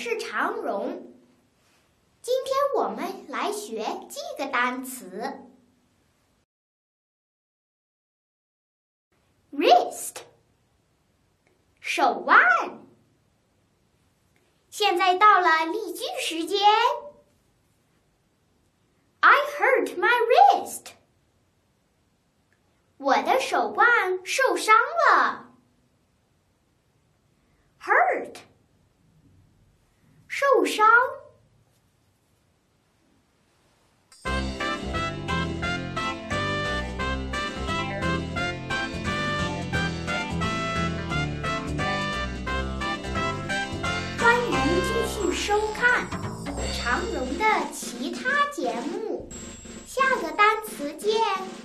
是常荣。今天我们来学这个单词 wrist， 手腕。现在到了例句时间。I hurt my wrist。我的手腕受伤了。Hurt， 受伤。欢迎继续收看常荣的其他节目，下个单词见。